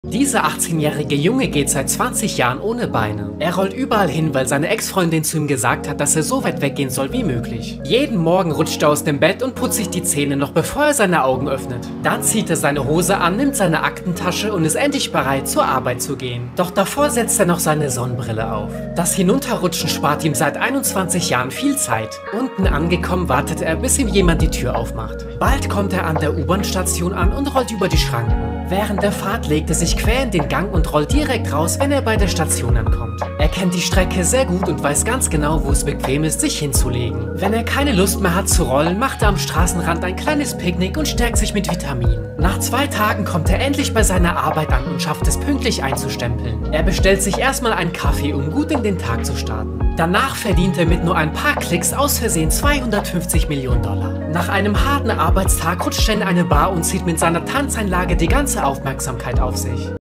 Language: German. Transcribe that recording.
Dieser 18-jährige Junge geht seit 20 Jahren ohne Beine. Er rollt überall hin, weil seine Ex-Freundin zu ihm gesagt hat, dass er so weit weggehen soll wie möglich. Jeden Morgen rutscht er aus dem Bett und putzt sich die Zähne noch bevor er seine Augen öffnet. Dann zieht er seine Hose an, nimmt seine Aktentasche und ist endlich bereit, zur Arbeit zu gehen. Doch davor setzt er noch seine Sonnenbrille auf. Das Hinunterrutschen spart ihm seit 21 Jahren viel Zeit. Unten angekommen wartet er, bis ihm jemand die Tür aufmacht. Bald kommt er an der U-Bahn-Station an und rollt über die Schranken. Während der Fahrt legt er sich quer in den Gang und rollt direkt raus, wenn er bei der Station ankommt. Er kennt die Strecke sehr gut und weiß ganz genau, wo es bequem ist, sich hinzulegen. Wenn er keine Lust mehr hat zu rollen, macht er am Straßenrand ein kleines Picknick und stärkt sich mit Vitaminen. Nach 2 Tagen kommt er endlich bei seiner Arbeit an und schafft es pünktlich einzustempeln. Er bestellt sich erstmal einen Kaffee, um gut in den Tag zu starten. Danach verdient er mit nur ein paar Klicks aus Versehen 250 Millionen Dollar. Nach einem harten Arbeitstag rutscht er in eine Bar und zieht mit seiner Tanzeinlage die ganze Aufmerksamkeit auf sich.